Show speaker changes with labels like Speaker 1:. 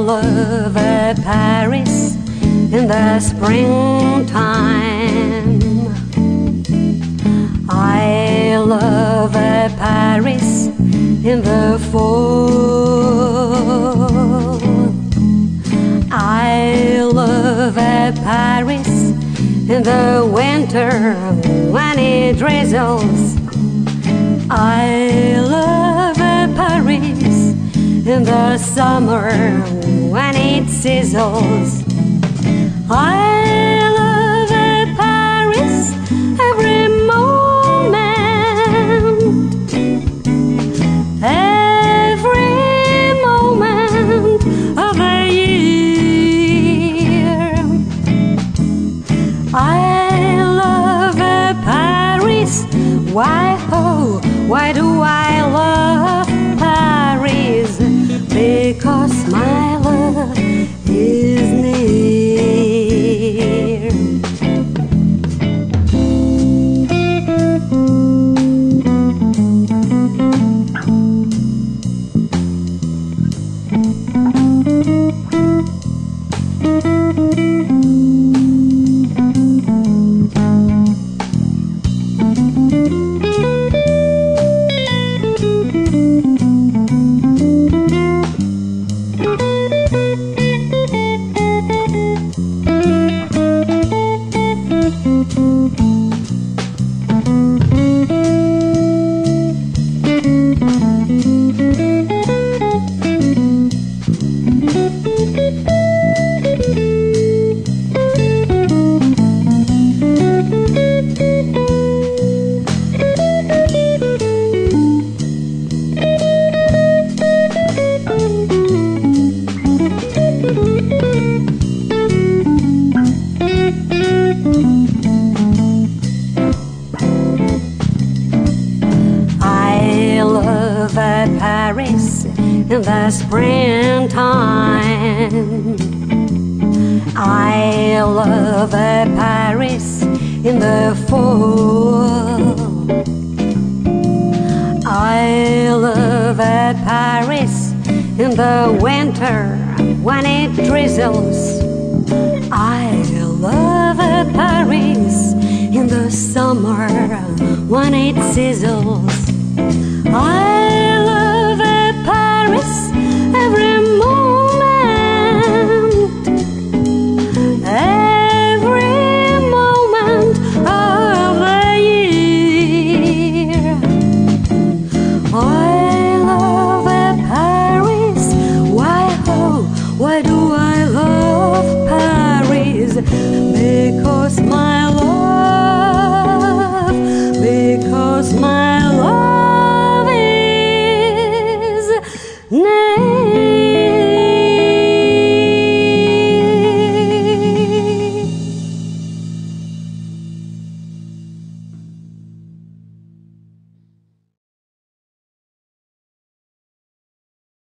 Speaker 1: love Paris in the springtime. I love Paris in the fall. I love Paris in the winter when it drizzles. I love Paris in the summer when it sizzles. I love Paris every moment, every moment of the year. I love Paris. Why, oh, why do I love Paris? Because my love is near. Paris in the springtime. I love Paris in the fall. I love Paris in the winter when it drizzles. I love Paris in the summer when it sizzles. I love Paris every moment, every moment of the year. I love Paris. Why, oh, why do I love Paris? Because my love, because my love is near.